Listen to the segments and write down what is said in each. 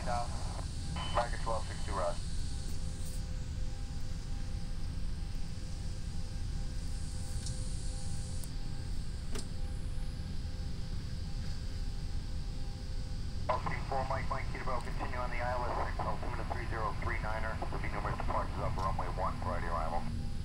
south. American 1262 Rod. LC4 Mike Peterborough, continue on the ILS 6, altimeter 3039er. There'll be numerous departures up runway 1 prior to arrival.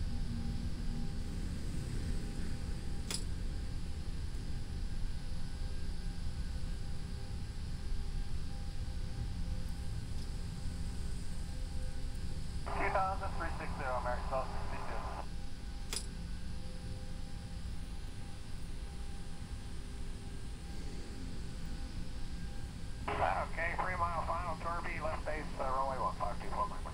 American 1262. Okay, 3 mile final, Turby, left base, runway 1524, Mike.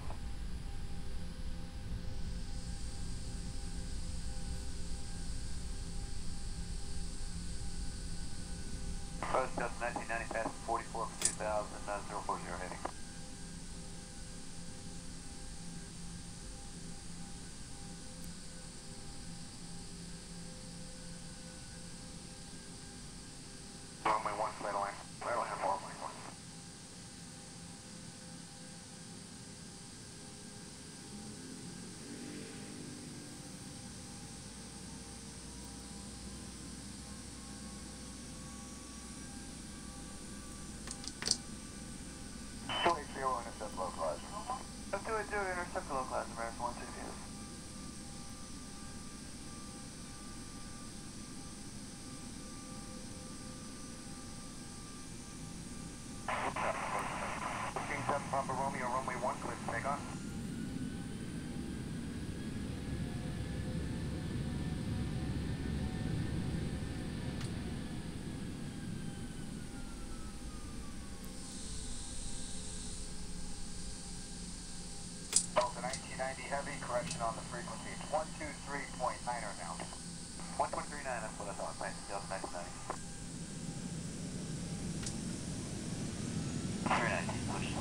Post just 1990, past 44 for 2000, 040 heading. Runway 1, clear to land. Clear to land, 4, Mike 1. Intercept localizer. 280 intercept localizer, American 160. King 7 Papa Romeo, runway 1, clear to take off. Delta 1990 heavy, correction on the frequency. It's 123.9er now. 123.9, that's what I thought. Nice, Delta 1990. 319, push.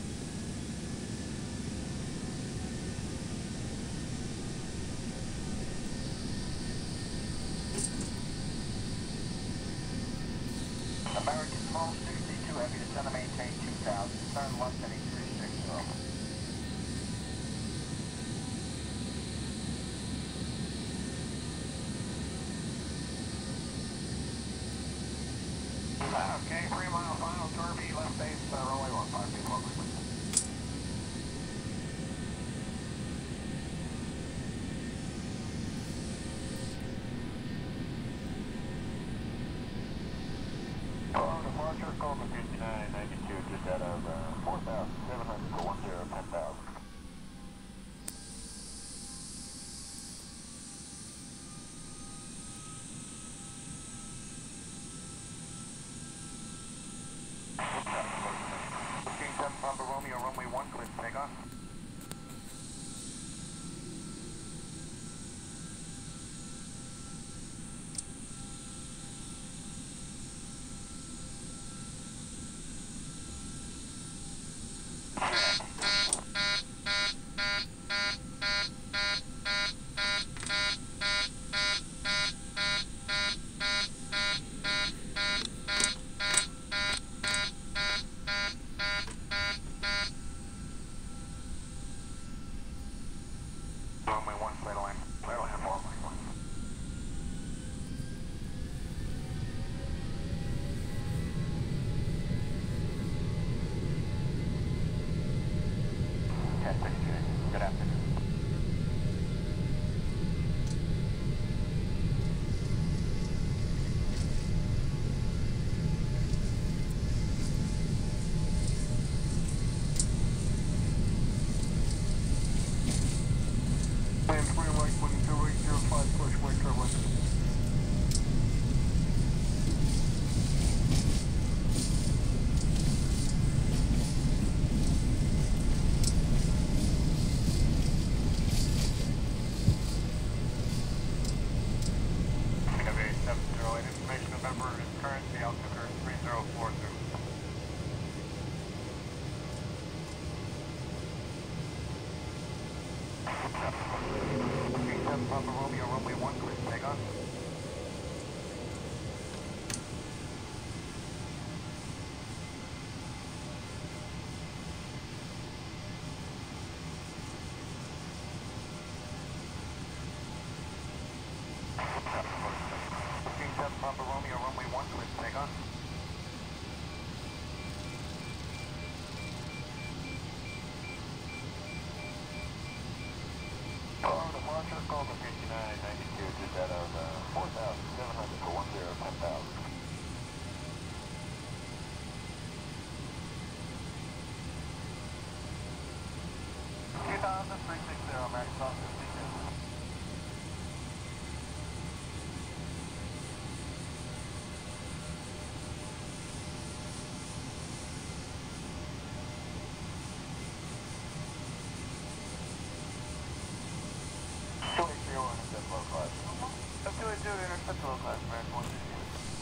American 1262 heavy, descend to maintain 2000, turn left heading 360. Okay, 3 mile final, Turby, left base, runway 1524. Departure, Coleman 5992, just out of 4,700 for 10,000. King 7 Papa Romeo, runway 1, clear to take off. Runway 1, clear to land. Clear to land, 4, Mike 1. Good afternoon. Plan 3 right, 10805, push, wait, turbo. Information November is currency, altimeter 3040. King 7 Papa Romeo, runway 1, clear to take off. 360, American South 52. Intercept low class, American 150.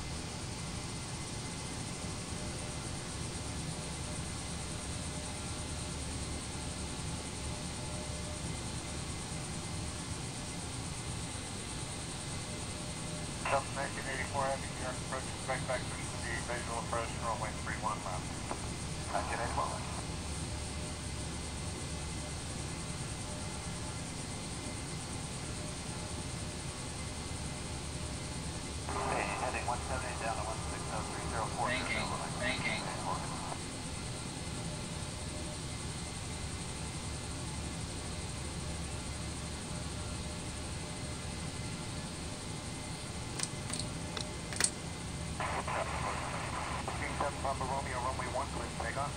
Delta 1984 Heavy, New York approach, expect back to the visual approach, runway 31 left. 1981 left. Heading 170 down to 160, 304. Banking. Papa Romeo, runway 1, clear for takeoff.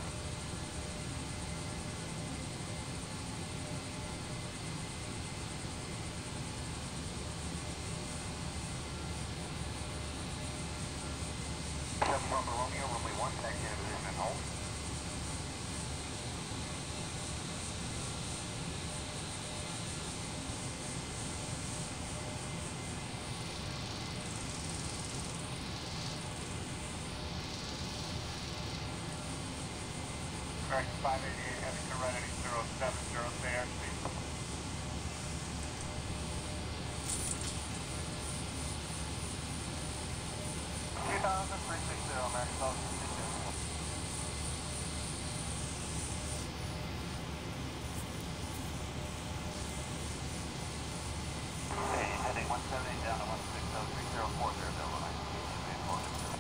Papa Romeo, runway 1, taxi into position and hold. Correction 588, heavy Serenity 070, stay airspeed. 360, American South 52. Heading 170 down to 160, 304, there, Delta 1984.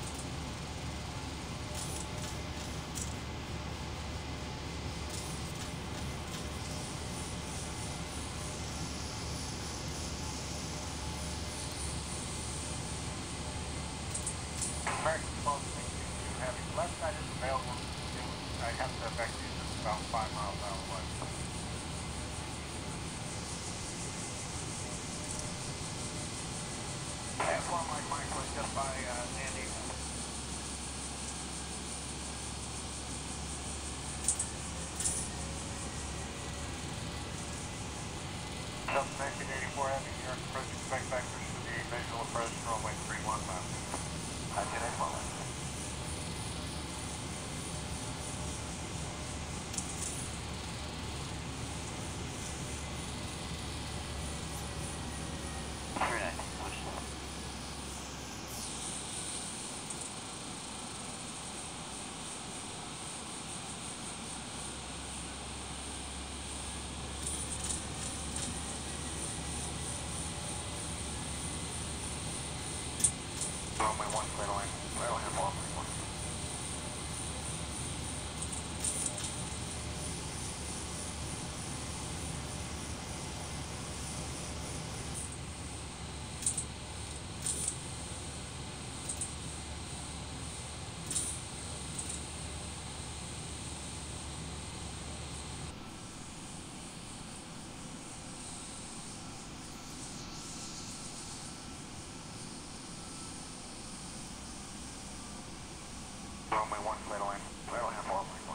American South 62 Heavy, left side is available. I have to effect these at about 5 miles an hour west. F1 like Michael is just by Sandy. Delta 1984 Heavy, New York approach, expect back to the visual approach, runway 31 left. 1981 left. Runway 1, clear to land. Clear land, ball, 31. Runway 1, clear to land. Clear land, ball, 31.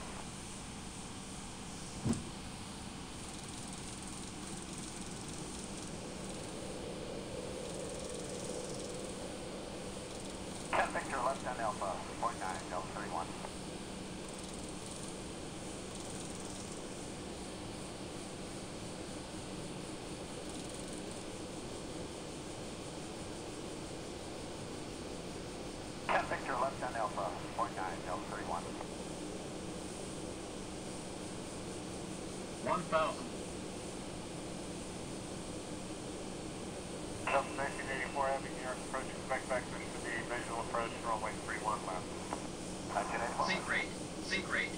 Victor, left down Alpha, 0.9, Delta 31. Victor, left down Alpha, 0.9, Delta 31. 1,000. Delta 1984 Heavy, New York approach, expect back to the visual approach, runway 31 left. 1981. Sync rate.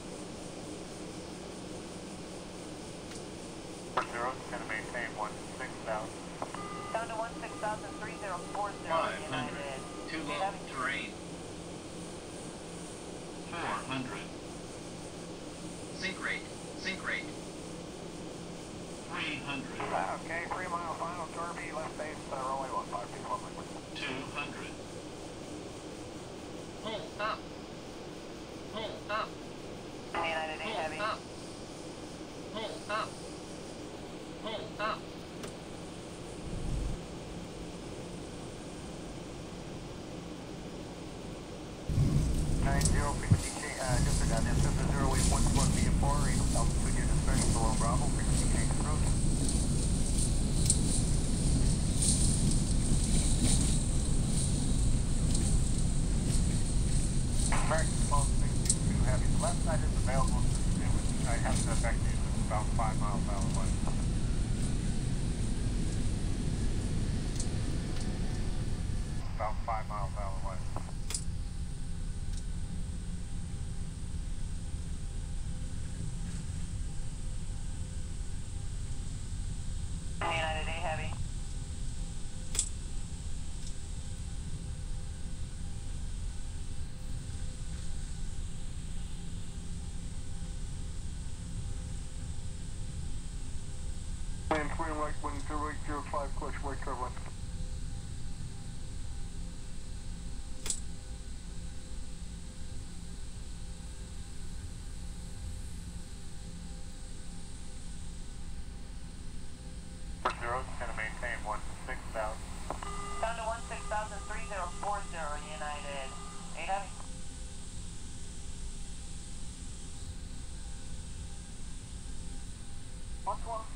40 is going to maintain 16,000. Down to 160,3040 500. United. Too low. Terrain. 400. Sync rate. Okay, 3 mile final, Kirby, left base, runway 15, feet lovely. 200. Pull up. Pull up. United 8 Heavy. Pull up. Pull up. Pull up. Frequency change, Delta 0, wave 1 via 4, altitude near dispersion below Bravo, frequency change approach. American small 662 heavy, the left side is available, I have to affect you, it's about 5 miles out away. About 5 miles out away. United 8 Heavy. And clear right 10805, clutch right curve left. Zero, it's going to maintain 16,000. Down to 16,3040, United 8 Heavy. What's one?